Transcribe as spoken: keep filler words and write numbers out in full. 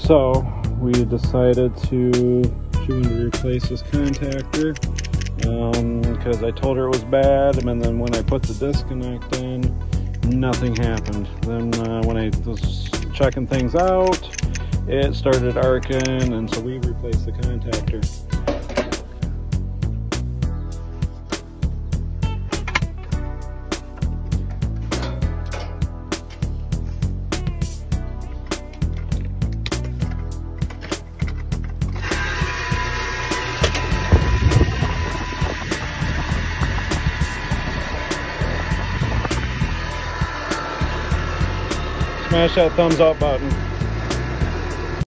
So we decided to she wanted to replace this contactor because um, I told her it was bad, and then when I put the disconnect in, nothing happened. Then uh, when I was checking things out, it started arcing, and so we replaced the contactor. Smash that thumbs up button.